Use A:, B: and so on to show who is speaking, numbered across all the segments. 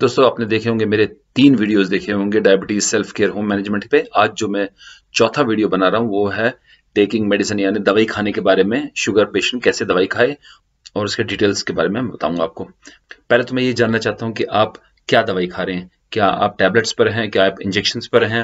A: दोस्तों आपने देखे होंगे मेरे 3 वीडियोस देखे होंगे diabetes self care home management पे। आज जो मैं चौथा वीडियो बना रहा हूँ वो है टेकिंग मेडिसिन यानी दवाई खाने के बारे में। शुगर पेशेंट कैसे दवाई खाए और उसके डिटेल्स के बारे में मैं बताऊंगा आपको। पहले तो मैं ये जानना चाहता हूँ कि आप क्या दवाई खा रहे हैं। क्या आप टैबलेट्स पर हैं, क्या आप इंजेक्शंस पर हैं,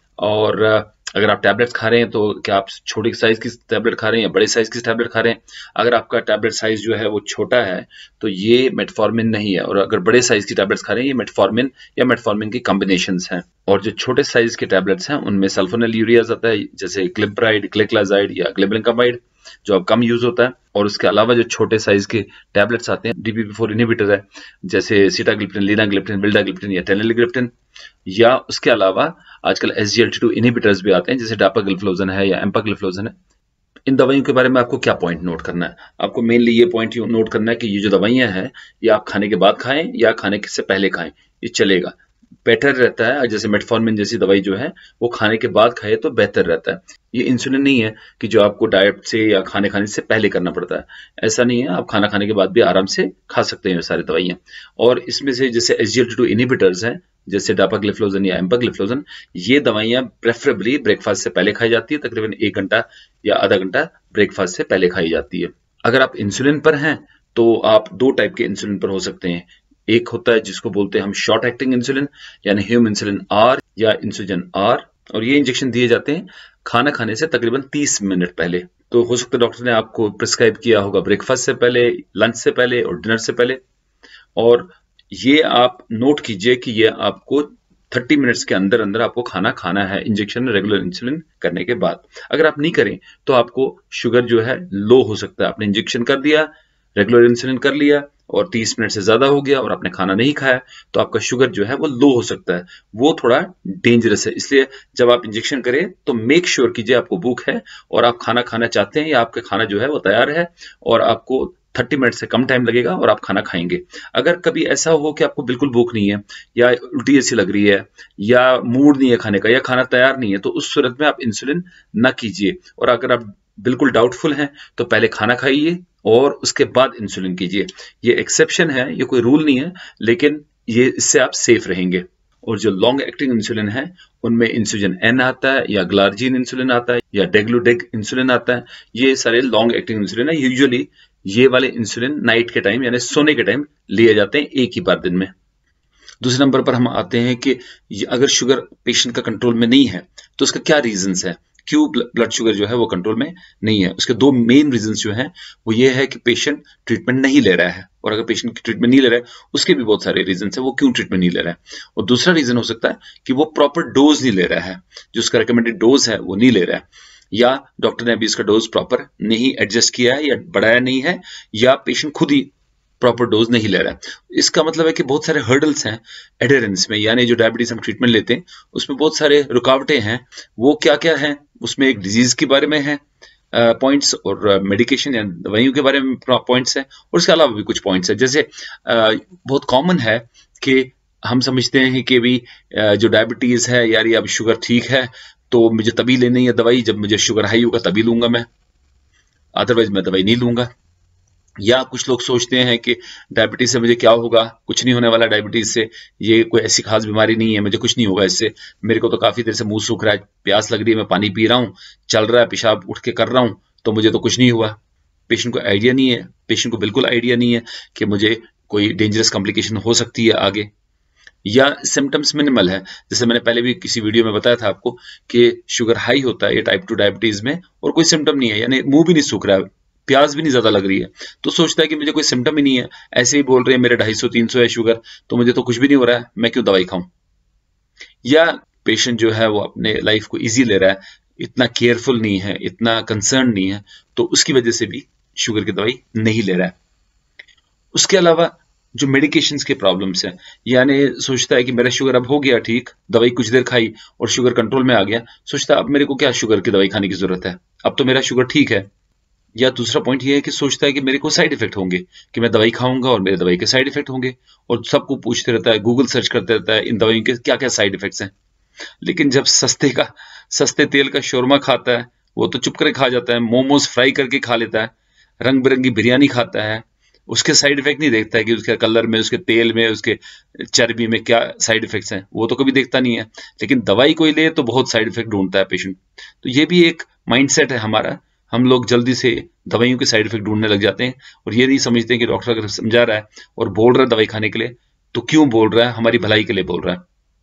A: और अगर आप टैबलेट्स खा रहे हैं तो क्या आप छोटी साइज की टैबलेट खा रहे हैं या बड़े साइज की टैबलेट खा रहे हैं। अगर आपका टैबलेट साइज जो है वो छोटा है तो ये मेटफॉर्मिन नहीं है, और अगर बड़े साइज की टैबलेट्स खा रहे हैं ये मेटफॉर्मिन या मेटफॉर्मिन की कॉम्बिनेशंस हैं। और जो छोटे साइज के टैबलेट्स हैं उनमें सल्फोनिलूरियास आता है, जैसे ग्लिब्राइड, ग्लिक्लाजाइड या ग्लिबलिंकामाइड, जो अब कम यूज होता है। और उसके अलावा जो छोटे साइज के टैबलेट्स आते हैं DPP-4 इनहिबिटर है, जैसे सीटाग्लिप्टिन, लीनाग्लिप्टिन, विल्डाग्लिप्टिन या टेनेलिग्लिप्टिन, या उसके अलावा आजकल SGLT2 इनहिबिटर्स भी आते हैं जैसे डापाग्लिफ्लोजन है या एम्पाग्लिफ्लोजन है। इन दवाइयों के बारे में आपको क्या पॉइंट नोट करना है? आपको मेनली ये पॉइंट नोट करना है कि ये जो दवाइयां हैं ये आप खाने के बाद खाएं या खाने से पहले खाएं, ये चलेगा, बेटर रहता है। जैसे मेटफॉर्मिन जैसी दवाई जो है वो खाने के बाद खाए तो बेहतर रहता है। ये इंसुलिन नहीं है कि जो आपको डाइट से या खाने से पहले करना पड़ता है, ऐसा नहीं है। आप खाना खाने के बाद भी आराम से खा सकते हैं ये सारी दवाइयां। और इसमें से जैसे SGLT2 इनहिबिटर्स हैं जैसे डापाग्लिफ्लोजन या एम्पाग्लिफ्लोजन, ये दवाइयां प्रेफरेबली ब्रेकफास्ट से पहले खाई जाती है। तकरीबन 1 घंटा या आधा घंटा ब्रेकफास्ट से पहले खाई जाती है। अगर आप इंसुलिन पर हैं तो आप 2 टाइप के इंसुलिन पर हो सकते हैं। एक होता है जिसको बोलते हैं हम शॉर्ट एक्टिंग इंसुलिन यानी ह्यूम इंसुलिन आर या इंसुजन आर, और ये इंजेक्शन दिए जाते हैं खाना खाने से तकरीबन 30 मिनट पहले। तो हो सकता है डॉक्टर ने आपको प्रिस्क्राइब किया होगा ब्रेकफास्ट से पहले, लंच से पहले और डिनर से पहले। और ये आप नोट कीजिए कि ये आपको 30 मिनट्स के अंदर अंदर आपको खाना है इंजेक्शन रेगुलर इंसुलिन करने के बाद। अगर आप नहीं करें तो आपको शुगर जो है लो हो सकता है। आपने इंजेक्शन कर दिया, रेगुलर इंसुलिन कर लिया और 30 मिनट से ज्यादा हो गया और आपने खाना नहीं खाया तो आपका शुगर जो है वो लो हो सकता है। वो थोड़ा डेंजरस है। इसलिए जब आप इंजेक्शन करें तो मेक श्योर कीजिए आपको भूख है और आप खाना खाना चाहते हैं या आपका खाना जो है वो तैयार है और आपको 30 मिनट से कम टाइम लगेगा और आप खाना खाएंगे। अगर कभी ऐसा हो कि आपको बिल्कुल भूख नहीं है या उल्टी ऐसी लग रही है या मूड नहीं है खाने का या खाना तैयार नहीं है तो उस सूरत में आप इंसुलिन ना कीजिए। और अगर आप बिल्कुल डाउटफुल हैं तो पहले खाना खाइए और उसके बाद इंसुलिन कीजिए। ये एक्सेप्शन है, ये कोई रूल नहीं है, लेकिन ये इससे आप सेफ रहेंगे। और जो लॉन्ग एक्टिंग इंसुलिन है उनमें इंसुजन N आता है या ग्लार्जिन इंसुलिन आता है या डेग्लूडेग इंसुलिन आता है। ये सारे लॉन्ग एक्टिंग इंसुलिन है। यूजुअली ये वाले इंसुलिन नाइट के टाइम यानी सोने के टाइम लिए जाते हैं एक ही बार दिन में। दूसरे नंबर पर हम आते हैं कि अगर शुगर पेशेंट का कंट्रोल में नहीं है तो उसका क्या रीजंस है, क्यों ब्लड शुगर जो है वो कंट्रोल में नहीं है। उसके 2 मेन रीजंस जो हैं वो ये है कि पेशेंट ट्रीटमेंट नहीं ले रहा है, और अगर पेशेंट की ट्रीटमेंट नहीं ले रहा है उसके भी बहुत सारे रीजंस हैं वो क्यों ट्रीटमेंट नहीं ले रहा है। और दूसरा रीजन हो सकता है कि वो प्रॉपर डोज नहीं ले रहा है, जो उसका रिकमेंडेड डोज है वो नहीं ले रहा है, या डॉक्टर ने अभी इसका डोज प्रॉपर नहीं एडजस्ट किया है या बढ़ाया नहीं है, या पेशेंट खुद ही प्रॉपर डोज नहीं ले रहा है। इसका मतलब है कि बहुत सारे हर्डल्स हैं एडेरेंस में, यानी जो डायबिटीज हम ट्रीटमेंट लेते हैं उसमें बहुत सारे रुकावटें हैं। वो क्या क्या हैं उसमें एक डिजीज के बारे में है पॉइंट्स, और मेडिकेशन या दवाइयों के बारे में पॉइंट्स हैं, और उसके अलावा भी कुछ पॉइंट्स हैं। जैसे बहुत कॉमन है कि हम समझते हैं कि भी जो डायबिटीज है यार ये अब शुगर ठीक है तो मुझे तभी लेनी है दवाई, जब मुझे शुगर हाई होगा तभी लूंगा मैं, अदरवाइज मैं दवाई नहीं लूंगा। या कुछ लोग सोचते हैं कि डायबिटीज से मुझे क्या होगा, कुछ नहीं होने वाला डायबिटीज से, ये कोई ऐसी खास बीमारी नहीं है, मुझे कुछ नहीं होगा इससे, मेरे को तो काफी देर से मुंह सूख रहा है, प्यास लग रही है, मैं पानी पी रहा हूँ, चल रहा है, पेशाब उठ के कर रहा हूँ, तो मुझे तो कुछ नहीं हुआ। पेशेंट को आइडिया नहीं है, पेशेंट को बिल्कुल आइडिया नहीं है कि मुझे कोई डेंजरस कॉम्प्लिकेशन हो सकती है आगे, या सिम्टम्स मिनिमल है। जैसे मैंने पहले भी किसी वीडियो में बताया था आपको कि शुगर हाई होता है ये टाइप 2 डायबिटीज में और कोई सिम्टम नहीं है, यानी मुंह भी नहीं सूख रहा है, प्यास भी नहीं ज्यादा लग रही है, तो सोचता है कि मुझे कोई सिम्टम ही नहीं है, ऐसे ही बोल रहे हैं मेरे 250-300 है शुगर तो मुझे तो कुछ भी नहीं हो रहा है, मैं क्यों दवाई खाऊं। या पेशेंट जो है वो अपने लाइफ को इजी ले रहा है, इतना केयरफुल नहीं है, इतना कंसर्न नहीं है, तो उसकी वजह से भी शुगर की दवाई नहीं ले रहा है। उसके अलावा जो मेडिकेशंस के प्रॉब्लम्स हैं, यानी सोचता है कि मेरा शुगर अब हो गया ठीक, दवाई कुछ देर खाई और शुगर कंट्रोल में आ गया, सोचता है अब मेरे को क्या शुगर की दवाई खाने की जरूरत है, अब तो मेरा शुगर ठीक है। या दूसरा पॉइंट ये है कि सोचता है कि मेरे को साइड इफेक्ट होंगे, कि मैं दवाई खाऊंगा और मेरे दवाई के साइड इफेक्ट होंगे, और सबको पूछते रहता है, गूगल सर्च करते रहता है इन दवाइयों के क्या क्या साइड इफेक्ट्स हैं। लेकिन जब सस्ते तेल का शोरमा खाता है वो तो चुप करे खा जाता है, मोमोज फ्राई करके खा लेता है, रंग बिरंगी बिरयानी खाता है, उसके साइड इफेक्ट नहीं देखता है कि उसके कलर में, उसके तेल में, उसके चर्बी में क्या साइड इफेक्ट्स हैं, वो तो कभी देखता नहीं है। लेकिन दवाई कोई ले तो बहुत साइड इफेक्ट ढूंढता है पेशेंट। तो ये भी एक माइंडसेट है हमारा, हम लोग जल्दी से दवाइयों के साइड इफेक्ट ढूंढने लग जाते हैं और ये नहीं समझते कि डॉक्टर अगर समझा रहा है और बोल रहा है दवाई खाने के लिए, तो क्यों बोल रहा है, हमारी भलाई के लिए बोल रहा है।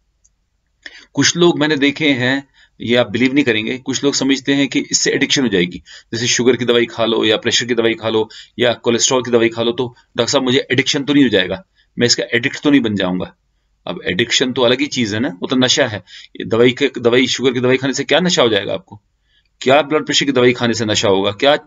A: कुछ लोग मैंने देखे हैं, ये आप बिलीव नहीं करेंगे, कुछ लोग समझते हैं कि इससे एडिक्शन हो जाएगी, जैसे शुगर की दवाई खा लो या प्रेशर की दवाई खा लो या कोलेस्ट्रॉल की दवाई खा लो तो डॉक्टर साहब मुझे एडिक्शन तो नहीं हो जाएगा, मैं इसका एडिक्ट तो नहीं बन जाऊंगा। अब एडिक्शन तो अलग ही चीज है ना, वो तो नशा है। दवाई शुगर की दवाई खाने से क्या नशा हो जाएगा आपको? क्या ब्लड प्रेशर की दवाई खाने से नशा होगा? क्या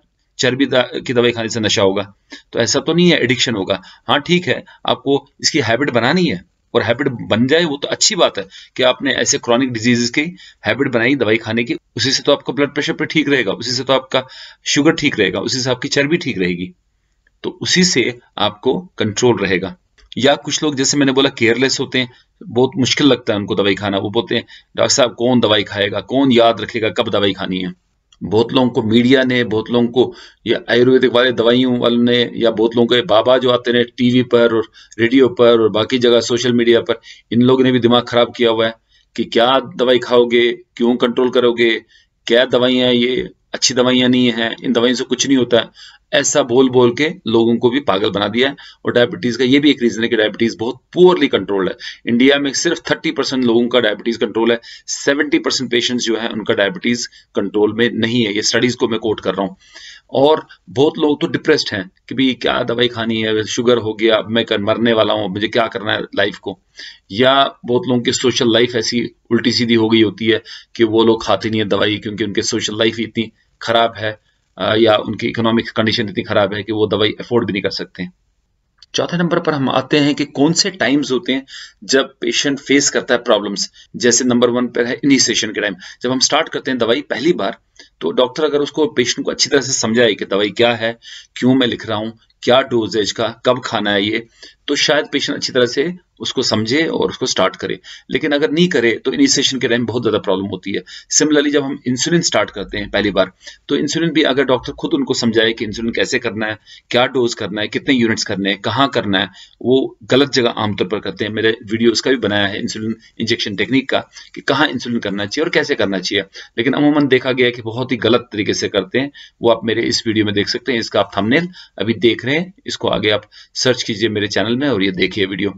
A: की दवाई खाने से नशा होगा? तो ऐसा तो नहीं है एडिक्शन होगा। हाँ ठीक है, आपको इसकी हैबिट बनानी है और हैबिट बन जाए वो तो अच्छी बात है कि आपने ऐसे क्रॉनिक डिजीजेस की हैबिट बनाई दवाई खाने की, उसी से तो आपका ब्लड प्रेशर पे ठीक रहेगा, उसी से तो आपका शुगर ठीक रहेगा, उसी से आपकी चर्बी ठीक रहेगी, तो उसी से आपको कंट्रोल रहेगा। या कुछ लोग जैसे मैंने बोला केयरलेस होते हैं, बहुत मुश्किल लगता है उनको दवाई खाना, वो बोलते हैं डॉक्टर साहब कौन दवाई खाएगा, कौन याद रखेगा कब दवाई खानी है। बहुत लोगों को मीडिया ने, बहुत लोगों को या आयुर्वेदिक वाले दवाइयों वालों ने, या बहुत लोगों के बाबा जो आते हैं टीवी पर और रेडियो पर और बाकी जगह सोशल मीडिया पर, इन लोगों ने भी दिमाग खराब किया हुआ है कि क्या दवाई खाओगे, क्यों कंट्रोल करोगे, क्या दवाइयां ये अच्छी दवाइयां नहीं है, इन दवाइयों से कुछ नहीं होता, ऐसा बोल बोल के लोगों को भी पागल बना दिया है। और डायबिटीज का ये भी एक रीजन है कि डायबिटीज बहुत पुअरली कंट्रोल्ड है। इंडिया में सिर्फ 30% लोगों का डायबिटीज कंट्रोल है, 70% पेशेंट्स जो है उनका डायबिटीज कंट्रोल में नहीं है। ये स्टडीज को मैं कोट कर रहा हूँ। और बहुत लोग तो डिप्रेस्ड हैं कि भी क्या दवाई खानी है, शुगर हो गया, अब मैं मरने वाला हूँ, मुझे क्या करना है लाइफ को। या बहुत लोगों की सोशल लाइफ ऐसी उल्टी सीधी हो गई होती है कि वो लोग खाते नहीं है दवाई क्योंकि उनके सोशल लाइफ ही इतनी खराब है, या उनकी इकोनॉमिक कंडीशन इतनी खराब है कि वो दवाई अफोर्ड भी नहीं कर सकते। चौथे नंबर पर हम आते हैं कि कौन से टाइम्स होते हैं जब पेशेंट फेस करता है प्रॉब्लम्स। जैसे नंबर 1 पर है इनिशिएशन के टाइम, जब हम स्टार्ट करते हैं दवाई पहली बार, तो डॉक्टर अगर उसको पेशेंट को अच्छी तरह से समझाए कि दवाई क्या है, क्यों मैं लिख रहा हूं, क्या डोजेज का, कब खाना है ये, तो शायद पेशेंट अच्छी तरह से उसको समझे और उसको स्टार्ट करे। लेकिन अगर नहीं करे तो इनिशिएशन के टाइम बहुत ज्यादा प्रॉब्लम होती है। सिमिलरली जब हम इंसुलिन स्टार्ट करते हैं पहली बार, तो इंसुलिन भी अगर डॉक्टर खुद उनको समझाए कि इंसुलिन कैसे करना है, क्या डोज करना है, कितने यूनिट्स करने हैं, कहाँ करना है, वो गलत जगह आमतौर पर करते हैं। मेरे वीडियो उसका भी बनाया है इंसुलिन इंजेक्शन टेक्निक का, कि कहाँ इंसुलिन करना चाहिए और कैसे करना चाहिए। लेकिन अमूमन देखा गया है कि बहुत ही गलत तरीके से करते हैं। वो आप मेरे इस वीडियो में देख सकते हैं, इसका आप थंबनेल अभी देख रहे हैं, इसको आगे आप सर्च कीजिए मेरे चैनल में और ये देखिए वीडियो।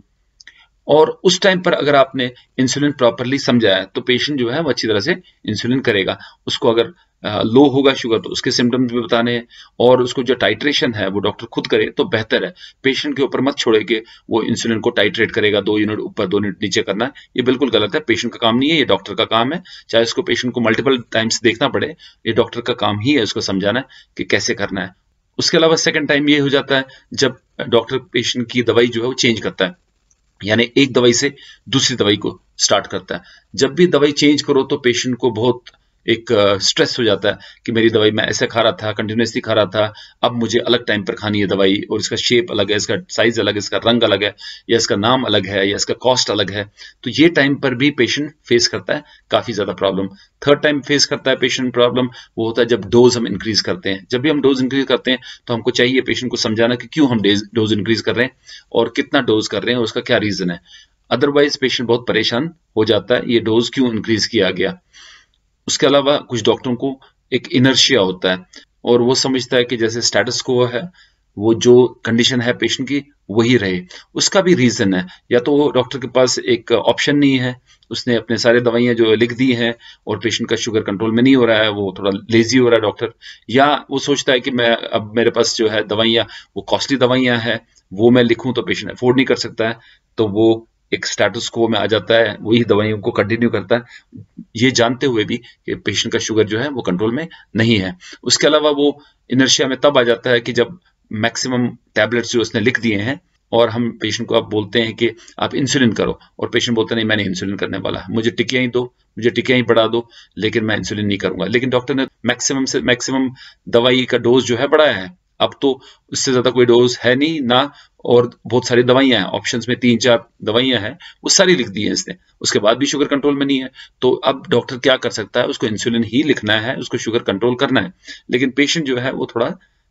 A: और उस टाइम पर अगर आपने इंसुलिन प्रॉपरली समझा है तो पेशेंट जो है वो अच्छी तरह से इंसुलिन करेगा। उसको अगर लो होगा शुगर तो उसके सिम्टम्स भी बताने हैं, और उसको जो टाइट्रेशन है वो डॉक्टर खुद करे तो बेहतर है। पेशेंट के ऊपर मत छोड़े कि वो इंसुलिन को टाइट्रेट करेगा, 2 यूनिट ऊपर 2 यूनिट नीचे करना है, ये बिल्कुल गलत है। पेशेंट का काम नहीं है, ये डॉक्टर का काम है। चाहे उसको पेशेंट को मल्टीपल टाइम्स देखना पड़े, ये डॉक्टर का काम ही है उसको समझाना है कि कैसे करना है। उसके अलावा सेकंड टाइम ये हो जाता है जब डॉक्टर पेशेंट की दवाई जो है वो चेंज करता है, यानी एक दवाई से दूसरी दवाई को स्टार्ट करता है। जब भी दवाई चेंज करो तो पेशेंट को बहुत एक स्ट्रेस हो जाता है कि मेरी दवाई मैं ऐसे खा रहा था, कंटिन्यूसली खा रहा था, अब मुझे अलग टाइम पर खानी है दवाई, और इसका शेप अलग है, इसका साइज अलग है, इसका रंग अलग है, या इसका नाम अलग है, या इसका कॉस्ट अलग है। तो ये टाइम पर भी पेशेंट फेस करता है काफी ज्यादा प्रॉब्लम। थर्ड टाइम फेस करता है पेशेंट प्रॉब्लम, वो होता है जब डोज हम इंक्रीज करते हैं। जब भी हम डोज इंक्रीज करते हैं तो हमको चाहिए पेशेंट को समझाना कि क्यों हम डोज इंक्रीज कर रहे हैं और कितना डोज कर रहे हैं और उसका क्या रीजन है। अदरवाइज पेशेंट बहुत परेशान हो जाता है, ये डोज क्यों इंक्रीज किया गया। उसके अलावा कुछ डॉक्टरों को एक इनर्शिया होता है और वो समझता है कि जैसे स्टेटस को है, वो जो कंडीशन है पेशेंट की वही रहे। उसका भी रीजन है, या तो वो डॉक्टर के पास एक ऑप्शन नहीं है, उसने अपने सारे दवाइयां जो लिख दी हैं और पेशेंट का शुगर कंट्रोल में नहीं हो रहा है, वो थोड़ा लेजी हो रहा है डॉक्टर, या वो सोचता है कि मैं अब मेरे पास जो है दवाइयां वो कॉस्टली दवाइयां हैं, वो मैं लिखूं तो पेशेंट अफोर्ड नहीं कर सकता है, तो वो एक स्टेटस को में आ जाता है, वही दवाइयों को कंटिन्यू करता है, ये जानते हुए भी कि पेशेंट का शुगर जो है वो कंट्रोल में नहीं है। उसके अलावा वो इनर्शिया में तब आ जाता है कि जब मैक्सिमम टैबलेट्स जो उसने लिख दिए हैं और हम पेशेंट को आप बोलते हैं कि आप इंसुलिन करो, और पेशेंट बोलते नहीं मैंने इंसुलिन करने वाला, मुझे टिकियां ही दो, मुझे टिकियां ही बढ़ा दो, लेकिन मैं इंसुलिन नहीं करूंगा। लेकिन डॉक्टर ने मैक्सिमम से मैक्सिमम दवाई का डोज जो है बढ़ाया है, अब तो उससे ज्यादा कोई डोज है नहीं ना, और बहुत सारी दवाइयां हैं, ऑप्शंस में 3-4 दवाइयां हैं, वो सारी लिख दी है इसने, उसके बाद भी शुगर कंट्रोल में नहीं है। तो अब डॉक्टर क्या कर सकता है, उसको इंसुलिन ही लिखना है, उसको शुगर कंट्रोल करना है। लेकिन पेशेंट जो है वो थोड़ा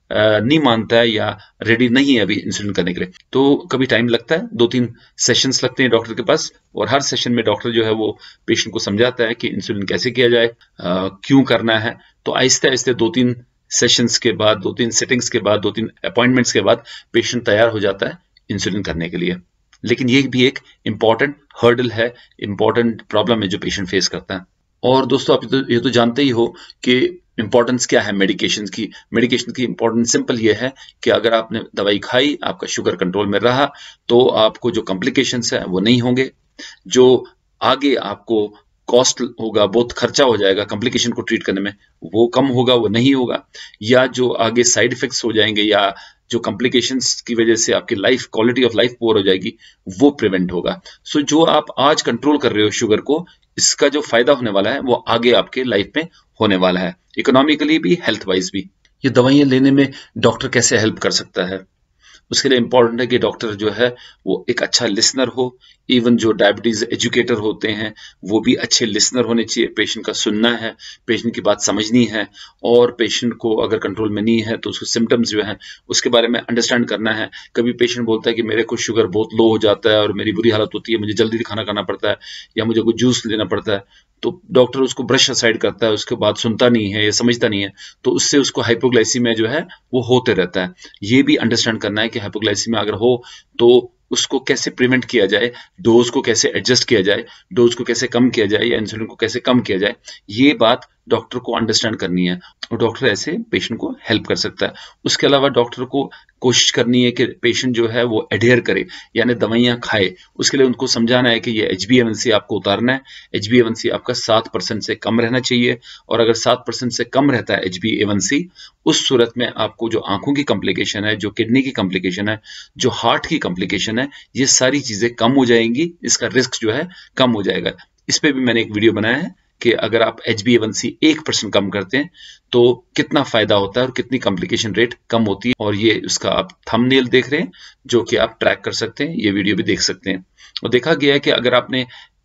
A: नहीं मानता है या रेडी नहीं है अभी इंसुलिन करने के लिए, तो कभी टाइम लगता है, 2-3 सेशंस लगते हैं डॉक्टर के पास, और हर सेशन में डॉक्टर जो है वो पेशेंट को समझाता है कि इंसुलिन कैसे किया जाए, क्यों करना है। तो आहिस्ते आहिस्ते 2-3 सेशंस के बाद, 2-3 सेटिंग्स के बाद, 2-3 अपॉइंटमेंट्स के बाद पेशेंट तैयार हो जाता है इंसुलिन करने के लिए। लेकिन ये भी एक इंपॉर्टेंट हर्डल है, इंपॉर्टेंट प्रॉब्लम है जो पेशेंट फेस करता है। और दोस्तों आप ये तो जानते ही हो कि इंपॉर्टेंस क्या है मेडिकेशन की। मेडिकेशन की इंपॉर्टेंस सिंपल ये है कि अगर आपने दवाई खाई, आपका शुगर कंट्रोल में रहा, तो आपको जो कॉम्प्लिकेशंस है वो नहीं होंगे। जो आगे आपको कॉस्ट होगा, बहुत खर्चा हो जाएगा कॉम्प्लिकेशन को ट्रीट करने में, वो कम होगा, वो नहीं होगा। या जो आगे साइड इफेक्ट्स हो जाएंगे या जो कॉम्प्लिकेशंस की वजह से आपकी life, quality of life poor हो जाएगी, वो प्रिवेंट होगा। सो जो आप आज कंट्रोल कर रहे हो शुगर को, इसका जो फायदा होने वाला है वो आगे आपके लाइफ में होने वाला है, इकोनॉमिकली भी, हेल्थ वाइज भी। ये दवाइयां लेने में डॉक्टर कैसे हेल्प कर सकता है? उसके लिए इंपॉर्टेंट है कि डॉक्टर जो है वो एक अच्छा लिसनर हो। इवन जो डायबिटीज एजुकेटर होते हैं वो भी अच्छे लिसनर होने चाहिए। पेशेंट का सुनना है, पेशेंट की बात समझनी है, और पेशेंट को अगर कंट्रोल में नहीं है तो उसके सिम्टम्स जो है उसके बारे में अंडरस्टैंड करना है। कभी पेशेंट बोलता है कि मेरे को शुगर बहुत लो हो जाता है और मेरी बुरी हालत होती है, मुझे जल्दी खाना खाना पड़ता है या मुझे कुछ जूस लेना पड़ता है, तो डॉक्टर उसको ब्रश असाइड करता है, उसके बाद सुनता नहीं है या समझता नहीं है, तो उससे उसको हाइपोग्लाइसीमिया जो है वो होते रहता है। ये भी अंडरस्टैंड करना है कि हाइपोग्लाइसीमिया अगर हो तो उसको कैसे प्रिवेंट किया जाए, डोज को कैसे एडजस्ट किया जाए, डोज को कैसे कम किया जाए या इंसुलिन को कैसे कम किया जाए, ये बात डॉक्टर को अंडरस्टैंड करनी है और डॉक्टर ऐसे पेशेंट को हेल्प कर सकता है। उसके अलावा डॉक्टर को कोशिश करनी है कि पेशेंट जो है वो एडहेयर करे, यानी दवाइयां खाए। उसके लिए उनको समझाना है कि ये HbA1c आपको उतारना है। HbA1c आपका 7% से कम रहना चाहिए, और अगर 7% से कम रहता है HbA1c, उस सूरत में आपको जो आंखों की कॉम्प्लिकेशन है, जो किडनी की कॉम्प्लिकेशन है, जो हार्ट की कॉम्प्लिकेशन है, ये सारी चीजें कम हो जाएंगी, इसका रिस्क जो है कम हो जाएगा। इस पे भी मैंने एक वीडियो बनाया है कि अगर आप HbA1c 1% कम करते हैं तो कितना फायदा होता है और कितनी कॉम्प्लिकेशन रेट कम होती है, और ये उसका आप थंबनेल देख रहे हैं जो कि आप ट्रैक कर सकते हैं, ये वीडियो भी देख सकते हैं। और देखा गया है कि अगर आपने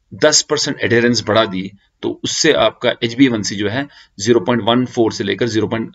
A: 10% एडहेरेंस बढ़ा दी तो उससे आपका HbA1c जो है 0.14 से लेकर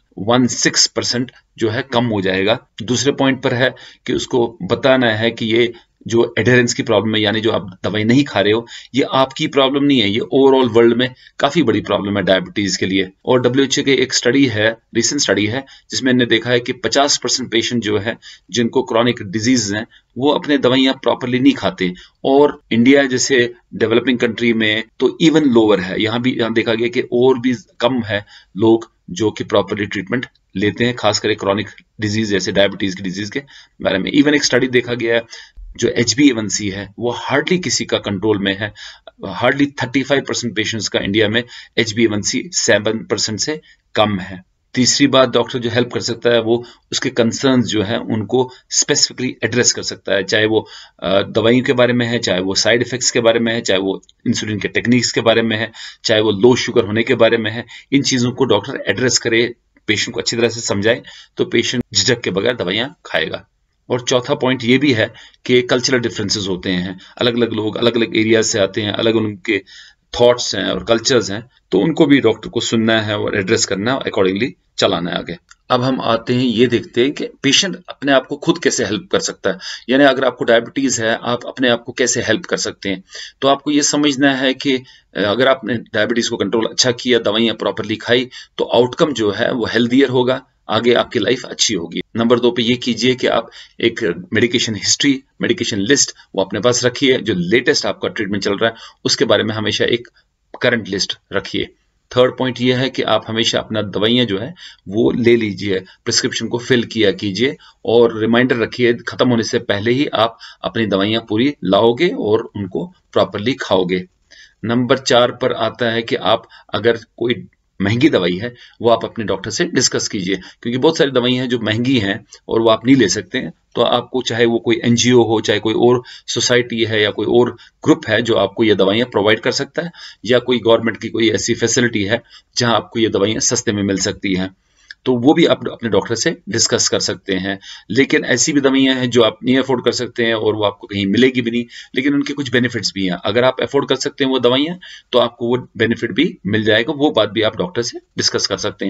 A: 0.16% जो है कम हो जाएगा। दूसरे पॉइंट पर है कि उसको बताना है कि ये जो एडहेरेंस की प्रॉब्लम है, यानी जो आप दवाई नहीं खा रहे हो, ये आपकी प्रॉब्लम नहीं है, ये ओवरऑल वर्ल्ड में काफी बड़ी प्रॉब्लम है डायबिटीज के लिए। और WHO की एक स्टडी है, रिसेंट स्टडी है, जिसमें इन्होंने देखा है कि 50% पेशेंट जो है जिनको क्रॉनिक डिजीज हैं वो अपने दवाइयां प्रॉपरली नहीं खाते, और इंडिया जैसे डेवलपिंग कंट्री में तो इवन लोअर है। यहाँ भी यहाँ देखा गया कि और भी कम है लोग जो कि प्रॉपरली ट्रीटमेंट लेते हैं, खास करके क्रॉनिक डिजीज जैसे डायबिटीज की डिजीज के बारे में। इवन एक स्टडी देखा गया है जो HbA1c है वो हार्डली किसी का कंट्रोल में है। हार्डली 35% पेशेंट्स का इंडिया में HbA1c 7% से कम है। तीसरी बात डॉक्टर जो हेल्प कर सकता है वो उसके कंसर्न्स जो है उनको स्पेसिफिकली एड्रेस कर सकता है, चाहे वो दवाइयों के बारे में है, चाहे वो साइड इफेक्ट्स के बारे में है, चाहे वो इंसुलिन के टेक्निक्स के बारे में है, चाहे वो लो शुगर होने के बारे में है। इन चीजों को डॉक्टर एड्रेस करे, पेशेंट को अच्छी तरह से समझाए, तो पेशेंट झिझक के बगैर दवाइयां खाएगा। और चौथा पॉइंट ये भी है कि कल्चरल डिफरेंसेस होते हैं, अलग अलग लोग अलग अलग एरिया से आते हैं, अलग उनके थॉट्स हैं और कल्चर्स हैं, तो उनको भी डॉक्टर को सुनना है और एड्रेस करना है, अकॉर्डिंगली चलाना है आगे। अब हम आते हैं, ये देखते हैं कि पेशेंट अपने आप को खुद कैसे हेल्प कर सकता है, यानी अगर आपको डायबिटीज है आप अपने आप को कैसे हेल्प कर सकते हैं। तो आपको ये समझना है कि अगर आपने डायबिटीज को कंट्रोल अच्छा किया, दवाइयां प्रॉपरली खाई, तो आउटकम जो है वो हेल्दियर होगा, आगे आपकी लाइफ अच्छी होगी। नंबर 2 पे ये कीजिए कि आप एक मेडिकेशन हिस्ट्री, मेडिकेशन लिस्ट वो अपने पास रखिए, जो लेटेस्ट आपका ट्रीटमेंट चल रहा है उसके बारे में हमेशा एक करंट लिस्ट रखिए। थर्ड पॉइंट ये है कि आप हमेशा अपना दवाइयां जो है वो ले लीजिए, प्रिस्क्रिप्शन को फिल किया कीजिए, और रिमाइंडर रखिए खत्म होने से पहले ही आप अपनी दवाइयां पूरी लाओगे और उनको प्रॉपरली खाओगे। नंबर 4 पर आता है कि आप अगर कोई महंगी दवाई है वो आप अपने डॉक्टर से डिस्कस कीजिए, क्योंकि बहुत सारी दवाइयां हैं जो महंगी हैं और वो आप नहीं ले सकते हैं। तो आपको, चाहे वो कोई NGO हो, चाहे कोई और सोसाइटी है या कोई और ग्रुप है जो आपको ये दवाइयां प्रोवाइड कर सकता है, या कोई गवर्नमेंट की कोई ऐसी फैसिलिटी है जहां आपको ये दवाइयां सस्ते में मिल सकती हैं, तो वो भी आप अपने डॉक्टर से डिस्कस कर सकते हैं। लेकिन ऐसी भी दवाइयां हैं जो आप नहीं अफोर्ड कर सकते हैं और वो आपको कहीं मिलेगी भी नहीं, लेकिन उनके कुछ बेनिफिट्स भी हैं। अगर आप अफोर्ड कर सकते हैं वो दवाइयां, तो आपको वो बेनिफिट भी मिल जाएगा, वो बात भी आप डॉक्टर से डिस्कस कर सकते हैं।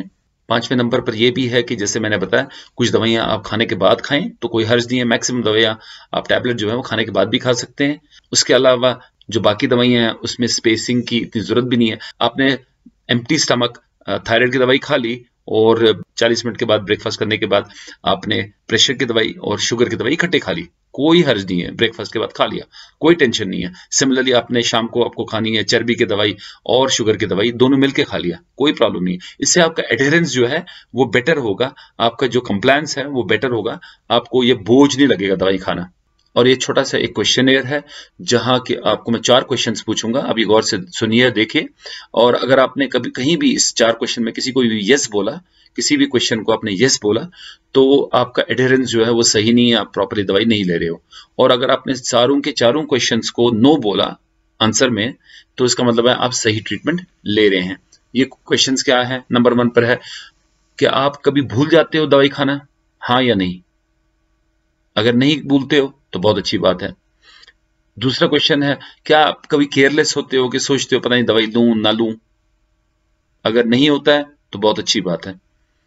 A: 5वें नंबर पर यह भी है कि जैसे मैंने बताया कुछ दवाइयां आप खाने के बाद खाएं तो कोई हर्ज नहीं है। मैक्सिमम दवाइयां आप टैबलेट जो है वो खाने के बाद भी खा सकते हैं। उसके अलावा जो बाकी दवाइयां हैं उसमें स्पेसिंग की इतनी जरूरत भी नहीं है। आपने एम्प्टी स्टमक थायराइड की दवाई खा ली और 40 मिनट के बाद ब्रेकफास्ट करने के बाद आपने प्रेशर की दवाई और शुगर की दवाई इकट्ठे खा ली, कोई हर्ज नहीं है। ब्रेकफास्ट के बाद खा लिया, कोई टेंशन नहीं है। सिमिलरली आपने शाम को आपको खानी है चर्बी की दवाई और शुगर की दवाई, दोनों मिलके खा लिया, कोई प्रॉब्लम नहीं है। इससे आपका एडहेरेंस जो है वो बेटर होगा, आपका जो कंप्लायंस है वो बेटर होगा, आपको ये बोझ नहीं लगेगा दवाई खाना। और ये छोटा सा एक क्वेश्चनएयर है जहां कि आपको मैं 4 क्वेश्चंस पूछूंगा, अभी गौर से सुनिए, देखिए। और अगर आपने कभी कहीं भी इस 4 क्वेश्चन में किसी को भी यस बोला, किसी भी क्वेश्चन को आपने यस बोला, तो आपका एडहेरेंस जो है वो सही नहीं है, आप प्रॉपरली दवाई नहीं ले रहे हो। और अगर आपने चारों के चारों क्वेश्चंस को नो बोला आंसर में, तो इसका मतलब है आप सही ट्रीटमेंट ले रहे हैं। ये क्वेश्चंस क्या है? नंबर 1 पर है कि आप कभी भूल जाते हो दवाई खाना, हाँ या नहीं? अगर नहीं भूलते हो तो बहुत अच्छी बात है। दूसरा क्वेश्चन है, क्या आप कभी केयरलेस होते हो कि सोचते हो पता नहीं दवाई लूं ना लूं? अगर नहीं होता है तो बहुत अच्छी बात है।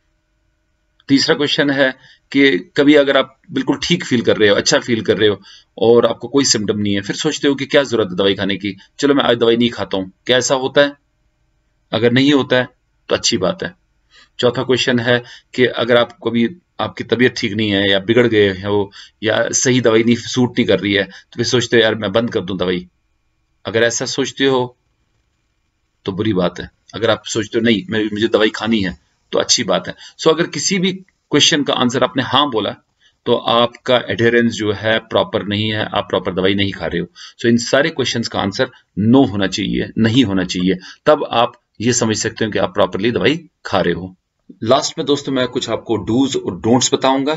A: तीसरा क्वेश्चन है कि कभी अगर आप बिल्कुल ठीक फील कर रहे हो, अच्छा फील कर रहे हो और आपको कोई सिम्टम नहीं है, फिर सोचते हो कि क्या जरूरत है दवाई खाने की, चलो मैं आज दवाई नहीं खाता हूं, क्या ऐसा होता है? अगर नहीं होता है तो अच्छी बात है। चौथा क्वेश्चन है कि अगर आप कभी आपकी तबीयत ठीक नहीं है या बिगड़ गए हो या सही दवाई नहीं सूट नहीं कर रही है, तो फिर सोचते हो यार मैं बंद कर दूं दवाई। अगर ऐसा सोचते हो तो बुरी बात है। अगर आप सोचते हो नहीं मुझे दवाई खानी है तो अच्छी बात है। सो अगर किसी भी क्वेश्चन का आंसर आपने हाँ बोला तो आपका एडहेरेंस जो है प्रॉपर नहीं है, आप प्रॉपर दवाई नहीं खा रहे हो। सो इन सारे क्वेश्चंस का आंसर नो होना चाहिए, नहीं होना चाहिए, तब आप ये समझ सकते हो कि आप प्रॉपरली दवाई खा रहे हो। लास्ट में दोस्तों मैं कुछ आपको डूज और डोंट्स बताऊंगा।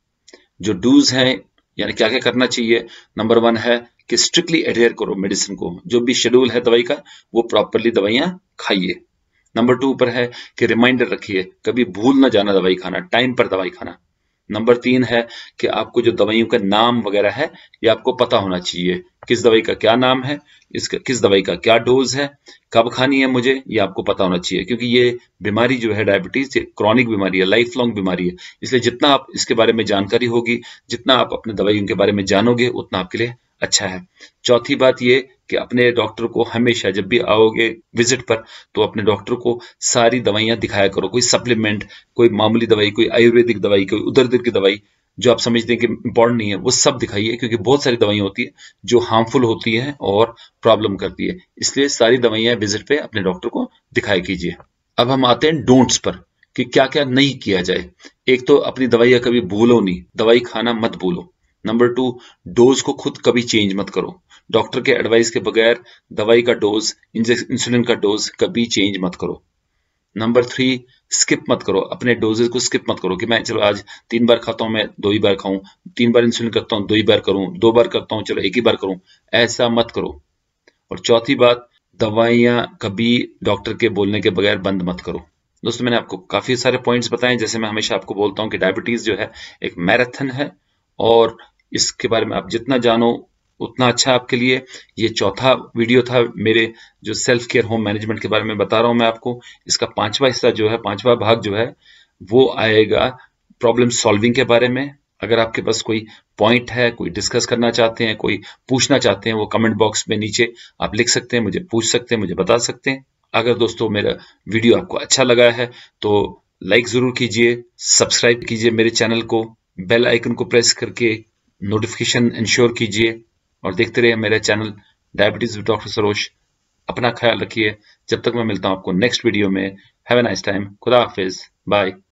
A: जो डूज हैं यानी क्या क्या करना चाहिए, नंबर 1 है कि स्ट्रिक्टली एडहेयर करो मेडिसिन को, जो भी शेड्यूल है दवाई का वो प्रॉपरली दवाइयां खाइए। नंबर 2 पर है कि रिमाइंडर रखिए, कभी भूल ना जाना दवाई खाना, टाइम पर दवाई खाना। नंबर 3 है कि आपको जो दवाइयों का नाम वगैरह है ये आपको पता होना चाहिए, किस दवाई का क्या नाम है, इसका किस दवाई का क्या डोज है, कब खानी है मुझे, ये आपको पता होना चाहिए। क्योंकि ये बीमारी जो है डायबिटीज, ये क्रॉनिक बीमारी है, लाइफ लॉन्ग बीमारी है। इसलिए जितना आप इसके बारे में जानकारी होगी, जितना आप अपने दवाइयों के बारे में जानोगे, उतना आपके लिए अच्छा है। चौथी बात ये कि अपने डॉक्टर को हमेशा जब भी आओगे विजिट पर, तो अपने डॉक्टर को सारी दवाइयां दिखाया करो। कोई सप्लीमेंट, कोई मामूली दवाई, कोई आयुर्वेदिक दवाई, कोई उधर उधर की दवाई जो आप समझते हैं कि इंपॉर्टेंट नहीं है, वो सब दिखाइए। क्योंकि बहुत सारी दवाइयां होती है जो हार्मफुल होती हैं और प्रॉब्लम करती है, इसलिए सारी दवाइयां विजिट पे अपने डॉक्टर को दिखाया कीजिए। अब हम आते हैं डोंट्स पर कि क्या क्या नहीं किया जाए। एक तो अपनी दवाइयां कभी भूलो नहीं, दवाई खाना मत भूलो। नंबर 2, डोज को खुद कभी चेंज मत करो। डॉक्टर के एडवाइस के बगैर दवाई का डोज, इंसुलिन का डोज कभी चेंज मत करो। नंबर 3, स्किप मत करो, अपने डोजेस को स्किप मत करो कि मैं चलो आज 3 बार खाता हूं, मैं 2 ही बार खाऊं, 3 बार इंसुलिन करता हूं 2 ही बार करूं, 2 बार करता हूं चलो 1 ही बार करूं, ऐसा मत करो। और चौथी बात, दवाइयां कभी डॉक्टर के बोलने के बगैर बंद मत करो। दोस्तों मैंने आपको काफी सारे पॉइंट्स बताए। जैसे मैं हमेशा आपको बोलता हूं कि डायबिटीज जो है एक मैराथन है और इसके बारे में आप जितना जानो उतना अच्छा आपके लिए। ये चौथा वीडियो था मेरे जो सेल्फ केयर होम मैनेजमेंट के बारे में बता रहा हूं मैं आपको। इसका 5वां हिस्सा जो है, 5वां भाग जो है वो आएगा प्रॉब्लम सॉल्विंग के बारे में। अगर आपके पास कोई पॉइंट है, कोई डिस्कस करना चाहते हैं, कोई पूछना चाहते हैं, वो कमेंट बॉक्स में नीचे आप लिख सकते हैं, मुझे पूछ सकते हैं, मुझे बता सकते हैं। अगर दोस्तों मेरा वीडियो आपको अच्छा लगा है तो लाइक जरूर कीजिए, सब्सक्राइब कीजिए मेरे चैनल को, बेल आइकन को प्रेस करके नोटिफिकेशन इंश्योर कीजिए और देखते रहिए मेरा channel diabetes with doctor Saroj. अपना ख्याल रखिए। जब तक मैं मिलता हूं आपको नेक्स्ट वीडियो में। Have a nice time. खुदा हाफिज। बाय।